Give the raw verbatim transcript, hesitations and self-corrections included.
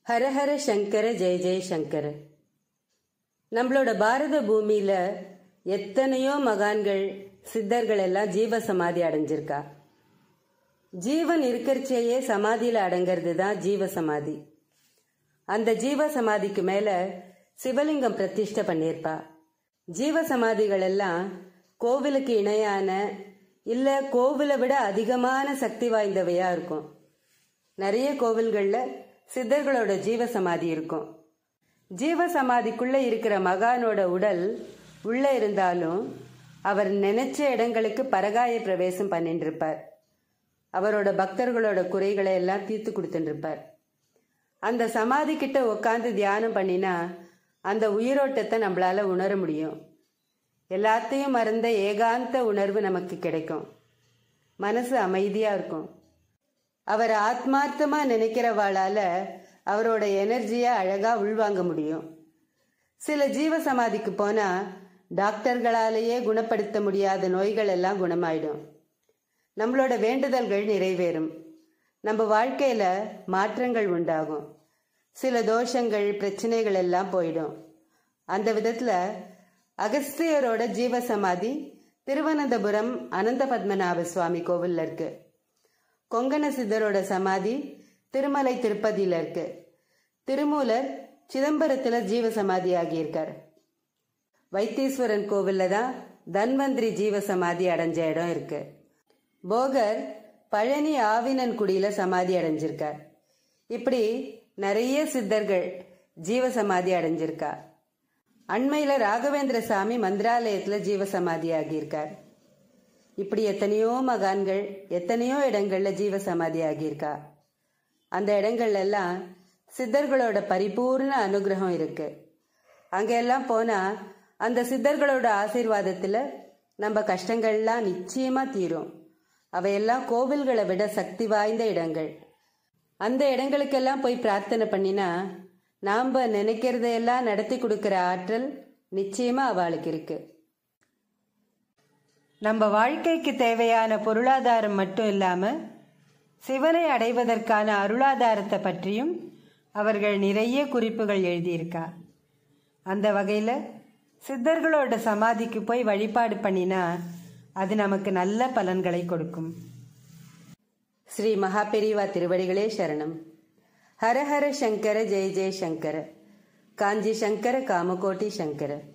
ஹரஹர சங்கர ஜெய ஜெய சங்கர. நம்மளோட பாரத பூமியில எத்தனையோ மகான்கள் சித்தர்கள் எல்லாம் ஜீவ சமாதி அடைஞ்சிருக்கா. ஜீவன் இருக்கிறச்சேயே சமாதியில அடங்கிறது தான் ஜீவ சமாதி. அந்த ஜீவ சமாதிக்கு மேல சிவலிங்கம் பிரதிஷ்டை பண்ணியிருப்பா. ஜீவ சமாதிகள் எல்லாம் கோவிலுக்கு இணையான இல்ல கோவிலை விட அதிகமான சக்தி வாய்ந்தவையா இருக்கும். நிறைய கோவில்கள்ல சித்தர்களோட ஜீவ சமாதி இருக்கும். ஜீவ சமாதிக்குள்ள இருக்கிற மகானோட உடல் உள்ள இருந்தாலும் அவர் நினைச்ச இடங்களுக்கு பரகாய பிரவேசம் பண்ணிட்டு இருப்பார். அவரோட பக்தர்களோட குறைகளை எல்லாம் தீர்த்து கொடுத்துட்டு இருப்பார். அந்த சமாதி கிட்ட உட்காந்து தியானம் பண்ணினா அந்த உயிரோட்டத்தை நம்மளால உணர முடியும். எல்லாத்தையும் மறந்த ஏகாந்த உணர்வு நமக்கு கிடைக்கும். மனசு அமைதியா இருக்கும். அவர் ஆத்மார்த்தமா நினைக்கிறவாளால அவரோட எனர்ஜியை அழகா உள்வாங்க முடியும். சில ஜீவ சமாதிக்கு போனா டாக்டர்களாலேயே குணப்படுத்த முடியாத நோய்கள் எல்லாம் குணமாயிடும். நம்மளோட வேண்டுதல்கள் நிறைவேறும். நம்ம வாழ்க்கையில மாற்றங்கள் உண்டாகும். சில தோஷங்கள் பிரச்சனைகள் எல்லாம் போயிடும். அந்த விதத்துல அகஸ்தியரோட ஜீவ சமாதி திருவனந்தபுரம் அனந்த பத்மநாப சுவாமி கோவில்ல இருக்கு. கொங்கண சித்தரோட சமாதி திருமலை திருப்பதியில இருக்கு. திருமூலர் சிதம்பரத்துல ஜீவ சமாதி ஆகியிருக்கார். வைத்தீஸ்வரன் கோவில்ல தான் தன்வந்திரி ஜீவ சமாதி அடைஞ்ச இடம் இருக்கு. போகர் பழனி ஆவினன் குடியில சமாதி அடைஞ்சிருக்கார். இப்படி நிறைய சித்தர்கள் ஜீவ சமாதி அடைஞ்சிருக்கா. அண்மையில ராகவேந்திர சாமி மந்திராலயத்துல ஜீவ சமாதி ஆகியிருக்கார். இப்படி எத்தனையோ மகான்கள் எத்தனையோ இடங்கள்ல ஜீவ சமாதி ஆகியிருக்கா. அந்த இடங்கள்ல எல்லாம் சித்தர்களோட பரிபூர்ண அனுகிரகம் இருக்கு. அங்க எல்லாம் போனா அந்த சித்தர்களோட ஆசீர்வாதத்துல நம்ம கஷ்டங்கள்லாம் நிச்சயமா தீரும். அவையெல்லாம் கோவில்களை விட சக்தி வாய்ந்த இடங்கள். அந்த இடங்களுக்கெல்லாம் போய் பிரார்த்தனை பண்ணினா நாம நினைக்கிறதையெல்லாம் நடத்தி கொடுக்கிற ஆற்றல் நிச்சயமா அவளுக்கு இருக்கு. நம்ம வாழ்க்கைக்கு தேவையான பொருளாதாரம் மட்டும் இல்லாம சிவனை அடைவதற்கான அருளாதாரத்தை பற்றியும் அவர்கள் நிறைய குறிப்புகள் எழுதியிருக்கா. அந்த வகையில சித்தர்களோட சமாதிக்கு போய் வழிபாடு பண்ணினா அது நமக்கு நல்ல பலன்களை கொடுக்கும். ஸ்ரீ மகாபெரிவா திருவடிகளே சரணம். ஹரஹர சங்கர ஜெய ஜெய சங்கர. காஞ்சி சங்கர காமகோட்டி சங்கர.